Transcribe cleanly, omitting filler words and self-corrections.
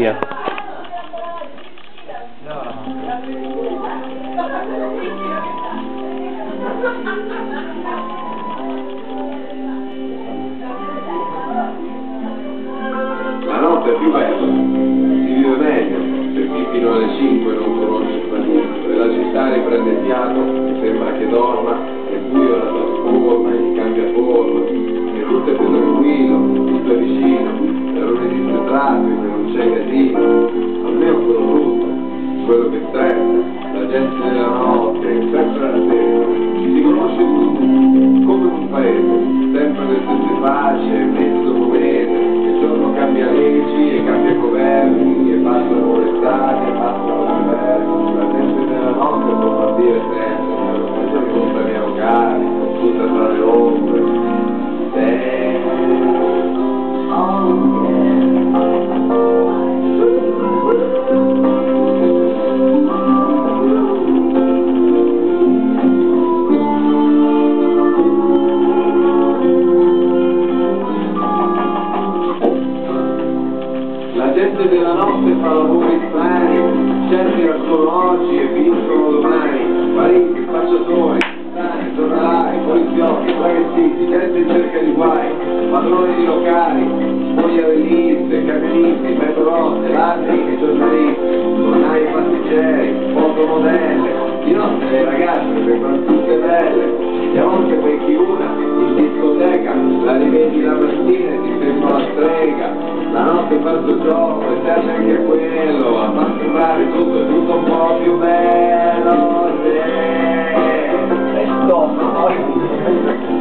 Via. La notte è più bella, si vive meglio, per chi fino alle 5 non conosce il tramonto e la città riprende fiato e sembra che dorma, è buio la trasforma e gli cambia forma, e tutto è più tranquillo, tutto è vicino, e non esiste traffico, non c'è casino, almeno quello brutto, quello che stressa, la gente nella notte, è sempre attesa, ci si conosce tutti, come in un paese, sempre le stesse facce, mese dopo mese. Il giorno cambia leggi e cambia governi e passano l'estate e passano gli inverni, la gente della notte può partire sempre, la stagione compra i locali, tutta tra le ombre. La gente della notte fa lavori strani, certi nascono oggi e vincono domani, mariti, spacciatori, giornalai, poliziotti, traghettisti, gente in cerca di guai, padroni di locali, spogliarelliste, camionisti, metrorotte, ladri e giornalisti, tornai passeggeri, fotomodelle, di notte le ragazze sembrano tutte belle, e a volte becchi una in discoteca, la rivedi la mattina e ti sembra una strega. La notte fa il suo gioco e serve anche a quello, a far sembrare tutto un po' più bello. E stop,